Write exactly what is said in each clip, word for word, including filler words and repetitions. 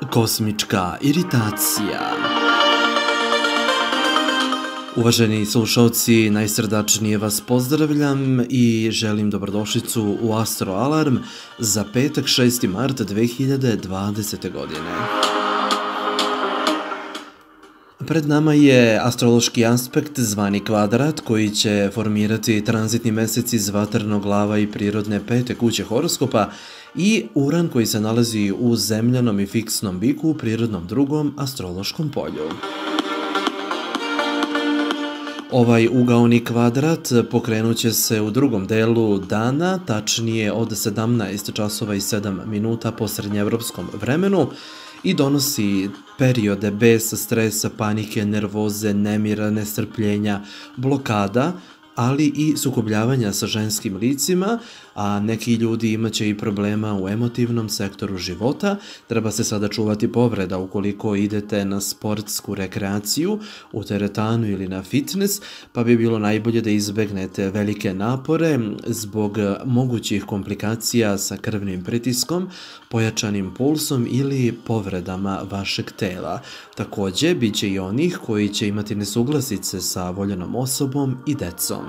Kosmička iritacija. Uvaženi slušalci, najsrdačnije vas pozdravljam i želim dobrodošlicu u Astro Alarm za petak šesti mart dve hiljade dvadesete. godine. Pred nama je astrološki aspekt zvani kvadrat koji će formirati tranzitni mesec iz vatrenog lava i prirodne pete kuće horoskopa i Uran koji se nalazi u zemljanom i fiksnom biku u prirodnom drugom astrološkom polju. Ovaj ugaoni kvadrat pokrenut će se u drugom delu dana, tačnije od sedamnaest časova i sedam minuta po srednjeevropskom vremenu i donosi periode besa, stresa, panike, nervoze, nemira, nestrpljenja, blokada, ali i sukobljavanja sa ženskim licima, a neki ljudi imaće i problema u emotivnom sektoru života. Treba se sada čuvati povreda ukoliko idete na sportsku rekreaciju, u teretanu ili na fitness, pa bi bilo najbolje da izbegnete velike napore zbog mogućih komplikacija sa krvnim pritiskom, pojačanim pulsom ili povredama vašeg tela. Također, bit će i onih koji će imati nesuglasice sa voljenom osobom i decom.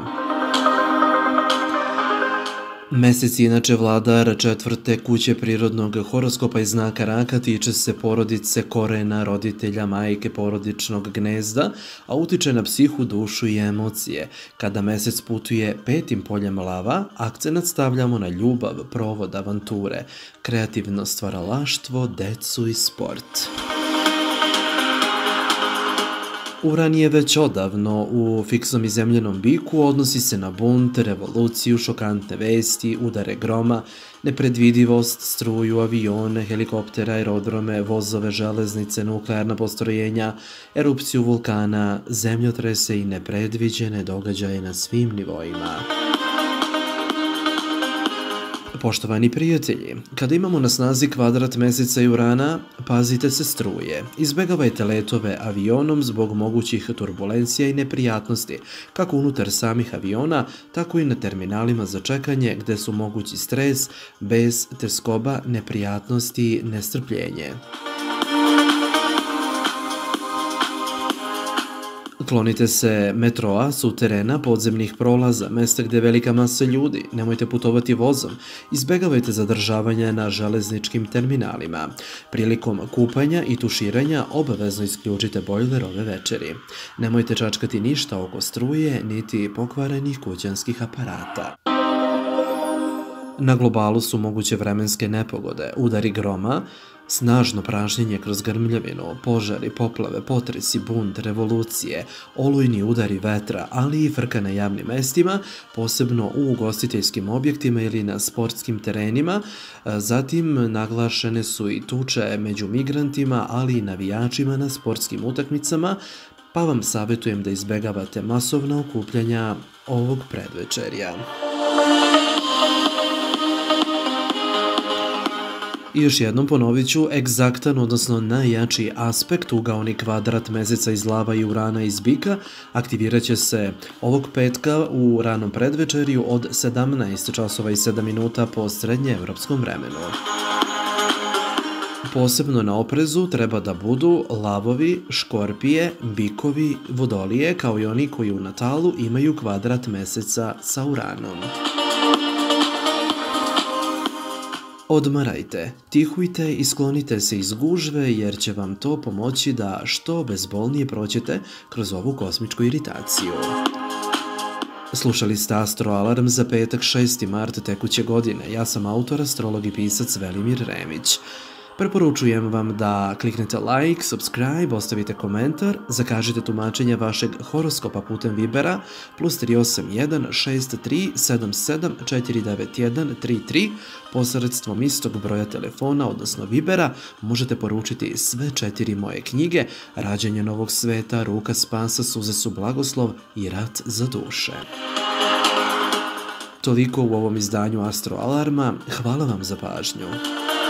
Mesec je inače vladar četvrte kuće prirodnog horoskopa iz znaka Raka, tiče se porodice, korena, roditelja, majke, porodičnog gnezda, a utiče na psihu, dušu i emocije. Kada mesec putuje petim poljem lava, akcenat stavljamo na ljubav, provod, avanture, kreativno stvaralaštvo, decu i sport. Uran je već odavno u fiksnom i zemljenom biku, odnosi se na bunt, revoluciju, šokantne vesti, udare groma, nepredvidivost, struju, avione, helikoptera, aerodrome, vozove, železnice, nuklearna postrojenja, erupciju vulkana, zemljotrese i nepredviđene događaje na svim nivoima. Poštovani prijatelji, kada imamo na snazi kvadrat meseca i Urana, pazite se struje. Izbegavajte letove avionom zbog mogućih turbulencija i neprijatnosti, kako unutar samih aviona, tako i na terminalima za čekanje gde su mogući stres, bes, tjeskoba, neprijatnosti, nestrpljenje. Klonite se metroa, suterena, podzemnih prolaza, mesta gde je velika masa ljudi, nemojte putovati vozom, izbegavajte zadržavanja na železničkim terminalima. Prilikom kupanja i tuširanja obavezno isključite bojler ove večeri. Nemojte čačkati ništa oko struje, niti pokvarenih kućanskih aparata. Na globalu su moguće vremenske nepogode, udari groma, snažno prašnjenje kroz grmljavinu, požari, poplave, potresi, bunt, revolucije, olujni udari vetra, ali i frka na javnim mestima, posebno u ugostiteljskim objektima ili na sportskim terenima. Zatim naglašene su i tuče među migrantima, ali i navijačima na sportskim utakmicama, pa vam savjetujem da izbegavate masovna okupljanja ovog predvečerja. I još jednom ponovit ću, egzaktan, odnosno najjači aspekt, ugaoni kvadrat meseca iz lava i Urana iz bika, aktivirat će se ovog petka u ranom predvečerju od sedamnaest časova i sedam minuta po srednjeevropskom vremenu. Posebno na oprezu treba da budu lavovi, škorpije, bikovi, vodolije, kao i oni koji u natalu imaju kvadrat meseca sa Uranom. Odmarajte, tihujte i sklonite se iz gužve jer će vam to pomoći da što bezbolnije prođete kroz ovu kosmičku iritaciju. Slušali ste Astro Alarm za petak šesti mart tekuće godine. Ja sam autor, astrolog i pisac Velimir Remić. Preporučujem vam da kliknete like, subscribe, ostavite komentar, zakažite tumačenje vašeg horoskopa putem Vibera plus tri osam jedan šest tri sedam sedam četiri devet jedan tri tri. Posredstvom istog broja telefona, odnosno Vibera, možete poručiti sve četiri moje knjige: Rađanje novog sveta, Ruka spasa, Suze su blagoslov i Rat za duše. Toliko u ovom izdanju Astro Alarma, hvala vam za pažnju.